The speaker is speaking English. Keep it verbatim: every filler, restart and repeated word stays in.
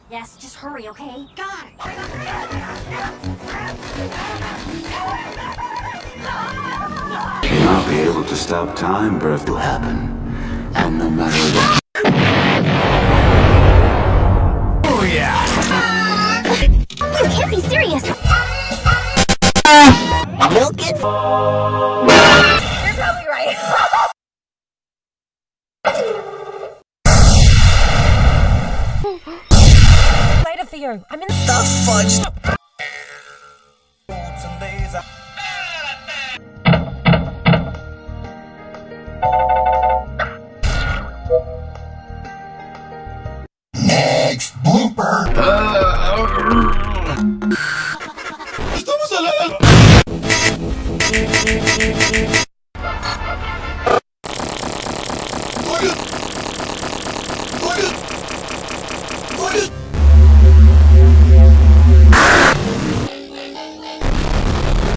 Yes, just hurry, okay? Got it! You'll not be able to stop time, birth will happen. And no matter what. Oh yeah! You can't be serious! Milk it! You're probably right. Light a fear. I'm in the fudge.